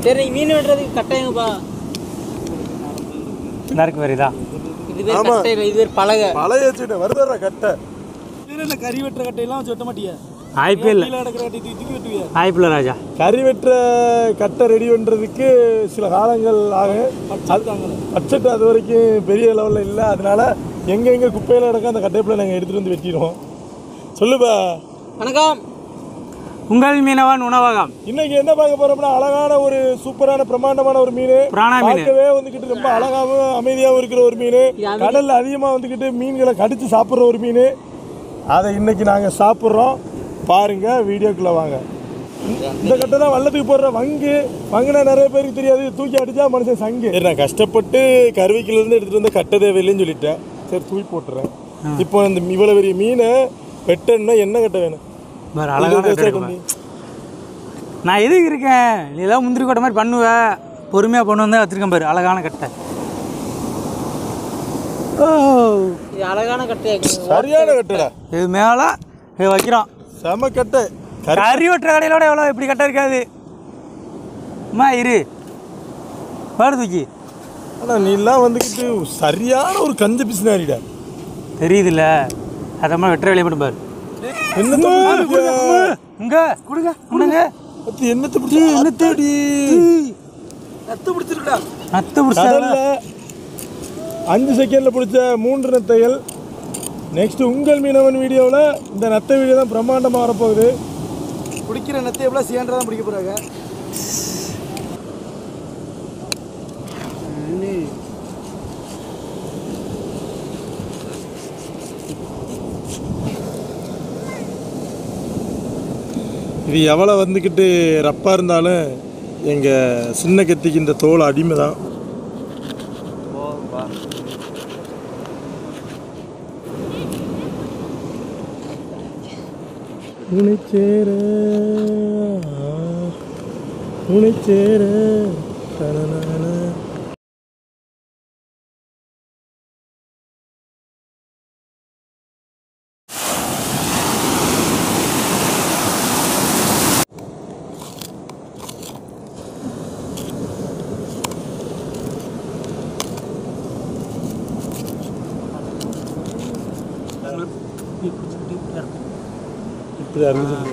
சரி மீன் வெட்டுறதுக்கு கட்டாயங்கப்பா நறுக்கு வருதா? இது பேர் கட்டை இல்லை, இது பேர் பலகை. பழைய வச்சுட்டு வருதுற கட்டை. இந்த கறி வெட்டுற கட்டையெல்லாம் வச்சு வெட்ட மாட்டியா? ஐபிஎல் கிடக்கிற கட்டை தூக்கி வெட்டுவியா? ஐபிஎல் ராஜா கறி வெட்டுற கட்டை ரெடி பண்ணுறதுக்கு சில காலங்கள் ஆகும். பட்ஜெட் அது வரைக்கும் பெரிய லெவலில் இல்லை. அதனால எங்கே குப்பையில் கிடக்க அந்த கட்டைப்பில் நாங்கள் எடுத்துகிட்டு வந்து வெட்டிடுவோம். சொல்லுப்பா. வணக்கம், உங்கள் மீனவன் உணவகம். இன்னைக்கு என்ன பார்க்க போறோம்னா அழகான ஒரு சூப்பரான பிரம்மாண்டமான ஒரு மீன். பார்க்கவே வந்துக்கிட்டு ரொம்ப அழகாகவும் அமைதியாகவும் இருக்கிற ஒரு மீன். கடல்ல அதிகமாக வந்துக்கிட்டு மீன்களை கடிச்சு சாப்பிட்ற ஒரு மீன். அதை இன்னைக்கு நாங்கள் சாப்பிட்றோம். பாருங்க, வீடியோக்குள்ள வாங்க. இந்த கட்டை தான் வள்ளத்துக்கு போடுற வங்கு. வங்குனா நிறைய பேருக்கு தெரியாது, தூக்கி அடிச்சா மனுஷன் சங்கு. சரி, நான் கஷ்டப்பட்டு கருவிக்கிலேருந்து எடுத்துகிட்டு வந்து கட்டை தேவையில்லைன்னு சொல்லிட்டேன். சரி, தூக்கி போட்டுறேன். இப்போ இந்த இவ்வளோ பெரிய மீனை வெட்டணும்னா என்ன கட்டை வேணும்? நான் எதுக்கு இருக்கேன்? நீ ஏதாவது முந்திரி கொட்டை மாதிரி பண்ணுவேன், பொறுமையாக பண்ணுவேன் தான் வச்சிருக்கேன் பாரு. அழகான கட்டை. இது அழகான கட்டை, சரியான கட்டைடா. இது மேலே இது வைக்கிறோம். செம கட்டை. கறி வெட்டுற கடையிலோட எவ்வளோ இப்படி கட்டை இருக்காது. அம்மா இரு பாரு தூக்கி. ஆனால் நீலாம் வந்துக்கிட்டு சரியான ஒரு கஞ்ச பிசினாரிடா. தெரியுதுல்ல, அதை மாதிரி வெட்டுற வேலையை மட்டும் பாரு. என்னத்தை இங்க கொடுங்க கொடுங்க. என்னத்தை பிடிச்சி என்னத்தடி நத்து பிடிச்சிருக்கா? நத்து பிடிச்சா 5 செகண்டில் பிடிச்ச 3 நத்தைகள். நெக்ஸ்ட் உங்கள் மீனவன் வீடியோவில் இந்த நத்தை வீடியோ தான் பிரம்மாண்டமாக வரப்போகுது. பிடிக்கிற நத்தை எவ்வளோ சீன்றா தான் பிடிக்க போகிறாங்க. இது எவ்வளோ வந்துக்கிட்டு ரப்பாக இருந்தாலும் எங்கள் சின்ன கத்திக்கு இந்த தோல் அடிமை தான். உனைச்சேர உனைச்சேர இப்படி அறிஞ்சு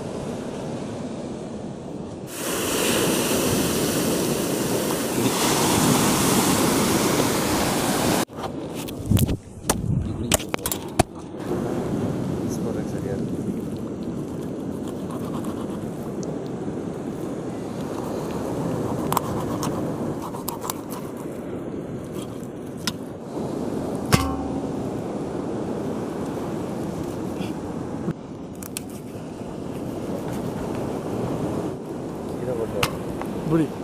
இப்படி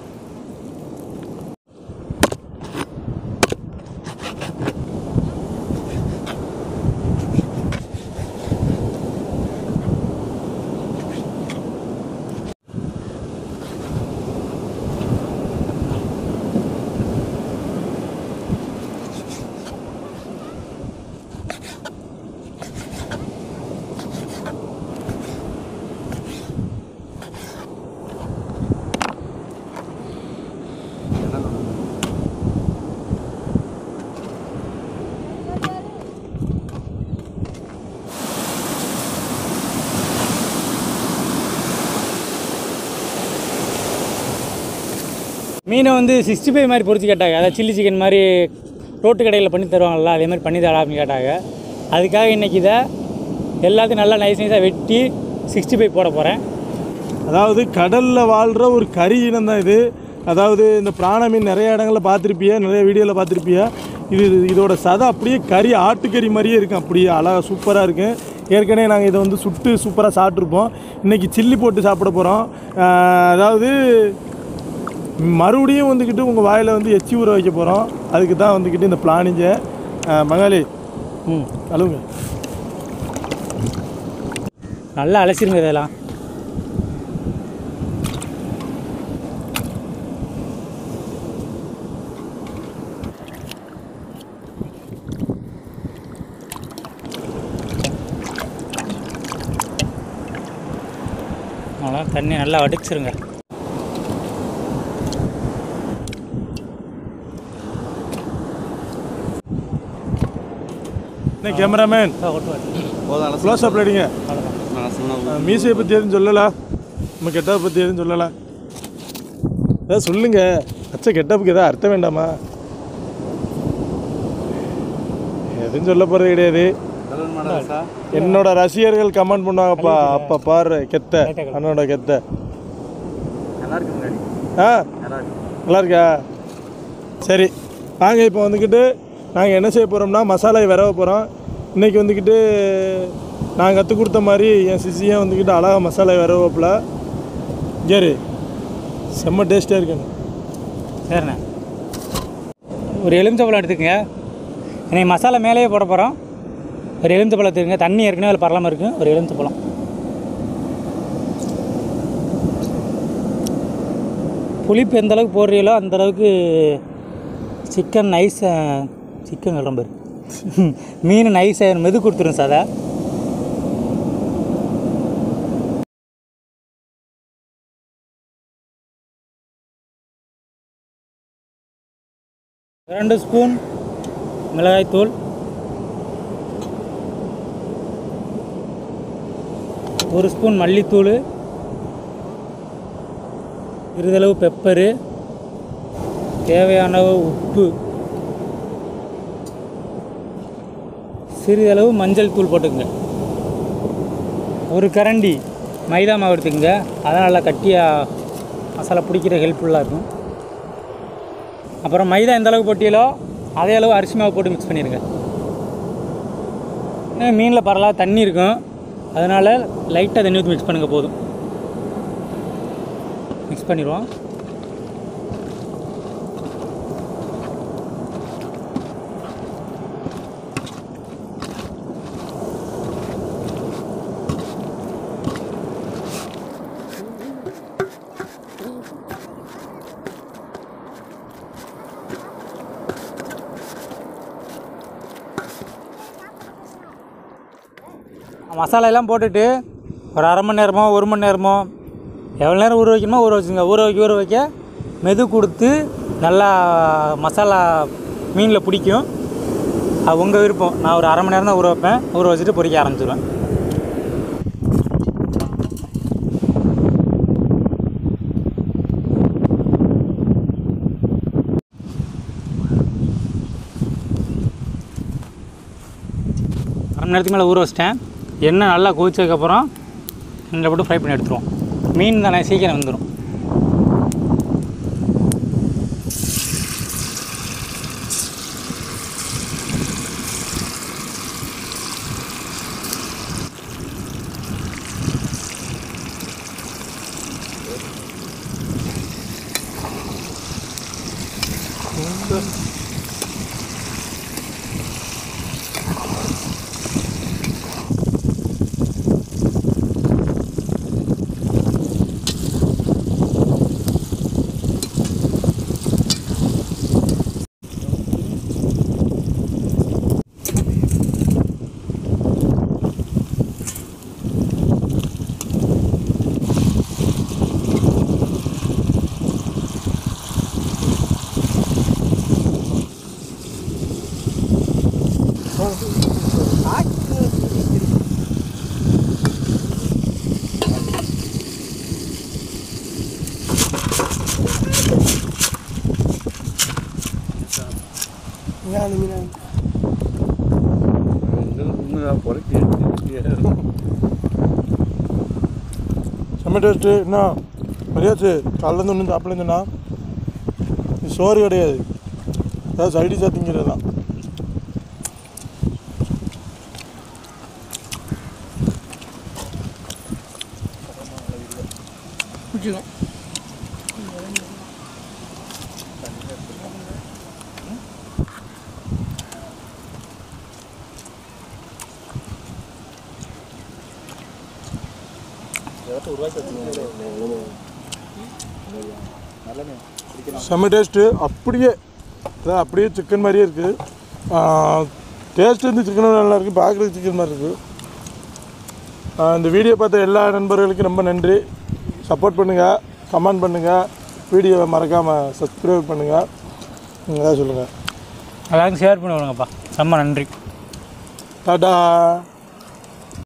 மீனை வந்து 65 மாதிரி பொறிச்சு கேட்டாங்க. அதாவது சில்லி சிக்கன் மாதிரி ரோட்டு கடையில் பண்ணி தருவாங்கள்ல, அதே மாதிரி பண்ணி தரா அப்படின்னு கேட்டாங்க. அதுக்காக இன்றைக்கி இதை எல்லாத்தையும் நல்லா நைஸ் நைஸாக வெட்டி 65 போட போகிறேன். அதாவது கடலில் வாழ்கிற ஒரு கறி இனம் தான் இது. அதாவது இந்த பிராண மீன் நிறைய இடங்களில் பார்த்துருப்பிய, நிறைய வீடியோவில் பார்த்துருப்பிய. இதோட சதை அப்படியே கறி, ஆட்டுக்கறி மாதிரியே இருக்கும். அப்படியே அழகாக சூப்பராக இருக்கும். ஏற்கனவே நாங்கள் இதை வந்து சுட்டு சூப்பராக சாப்பிட்ருப்போம். இன்றைக்கி சில்லி போட்டு சாப்பிட போகிறோம். அதாவது மறுபடியும் வந்துக்கிட்டு உங்கள் வாயில் வந்து எச்சி ஊற வைக்க போகிறோம். அதுக்கு தான் வந்துக்கிட்டு இந்த பிளானிங்க. மங்காளி கழுவுங்க, நல்லா அலசிருங்க இதெல்லாம். அவ்வளோ தண்ணி நல்லா வடிச்சிருங்க. என்ன கேமராமேன் க்ளோஸ் அப் அடிங்க. மீசையை பற்றி எதுவும் சொல்லலை, நம்ம கெட்டப்பை பற்றி எதுவும் சொல்லலை. ஏதாவது சொல்லுங்க. அச்சா கெட்டப்புக்கு எதாவது அர்த்தம் வேண்டாமா? எதுவும் சொல்ல போகிறது கிடையாது. என்னோட ரசிகர்கள் கமெண்ட் பண்ணுவாங்கப்பா. அப்போ பாரு கெத்த அண்ணனோட கெத்த. ஆ நல்லா இருக்கா? சரி வாங்க. இப்போ வந்துக்கிட்டு நாங்கள் என்ன செய்ய போகிறோம்னா மசாலாவை விரவ போகிறோம். இன்றைக்கி வந்துக்கிட்டு நான் கற்றுக் கொடுத்த மாதிரி என் சிசியை வந்துக்கிட்டு அழகாக மசாலாவை விரவப்பில் சரி செம்ம டேஸ்ட்டாக இருக்குண்ணே. சரிண்ணே. ஒரு எலுமிச்சம்பழம் எடுத்துக்கங்க. இன்னைக்கு மசாலா மேலேயே போட போகிறோம். ஒரு எலுமிச்சம்பழம் எடுத்துக்கங்க. தண்ணி ஏற்கனவே அதில் பரலாமல் இருக்குது. ஒரு எலுமிச்சம்பழம். புளிப்பு எந்த அளவுக்கு போடுறீங்களோ அந்தளவுக்கு சிக்கன் சிக்கன் ரொம்ப மீன் நைஸாக மெது கொடுத்துரும் சாதா. ரெண்டு ஸ்பூன் மிளகாய்த்தூள், ஒரு ஸ்பூன் மல்லித்தூள், சிறிதளவு பெப்பரு, தேவையான உப்பு, சிறிதளவு மஞ்சள் தூள் போட்டுக்குங்க. ஒரு கரண்டி மைதா மாவு எடுத்துக்கங்க. அதான் நல்லா கட்டியாக மசாலா பிடிக்கிற ஹெல்ப்ஃபுல்லாக இருக்கும். அப்புறம் மைதா எந்த அளவுக்கு போட்டியலோ அதே அளவு அரிசி மாவு போட்டு மிக்ஸ் பண்ணிடுங்க. மீனில் பரவாயில்ல தண்ணி இருக்கும், அதனால் லைட்டாக தண்ணி ஊற்றி மிக்ஸ் பண்ணுங்கள். போதும். மிக்ஸ் பண்ணிடுவோம். மசாலா எல்லாம் போட்டுட்டு ஒரு அரை மணி நேரமோ 1 மணி நேரமோ எவ்வளோ நேரம் ஊற வைக்கணுமோ ஊற வச்சுங்க. ஊற வைக்க மெது கொடுத்து நல்லா மசாலா மீனில் பிடிக்கும். அது உங்கள் விருப்பம். நான் ஒரு அரை மணி நேரம் தான் ஊற வைப்பேன். ஊற வச்சுட்டு பொரிக்க ஆரம்பிச்சிடுவேன். அரை மணி நேரத்துக்கு மேலே ஊற வச்சிட்டேன். எண்ணெய் நல்லா கொதிச்சதுக்கப்புறம் எண்ணெய் போட்டு ஃப்ரை பண்ணி எடுத்துருவோம். மீன் தானே சீக்கிரம் வந்துடும். செம்ம டேஸ்ட்டு. என்ன மரியாச்சு காலையிலேருந்து ஒன்றும் சாப்பிடலன்னா இது சோறு கிடையாது, ஏதாவது சைடிஷாக திங்கிறது தான். செம்ம டேஸ்ட்டு. அப்படியே சிக்கன் மாதிரியே இருக்குது. டேஸ்ட்டு வந்து சிக்கனும் நல்லா இருக்குது, பார்க்குறதுக்கு சிக்கன் மாதிரி இருக்குது. இந்த வீடியோ பார்த்த எல்லா நண்பர்களுக்கும் ரொம்ப நன்றி. சப்போர்ட் பண்ணுங்கள், கமெண்ட் பண்ணுங்கள், வீடியோவை மறக்காமல் சப்ஸ்கிரைப் பண்ணுங்கள். நீங்கள் தான் சொல்லுங்கள். எல்லாருக்கும் ஷேர் பண்ணி விடுங்கப்பா. ரொம்ப நன்றி. டாடா.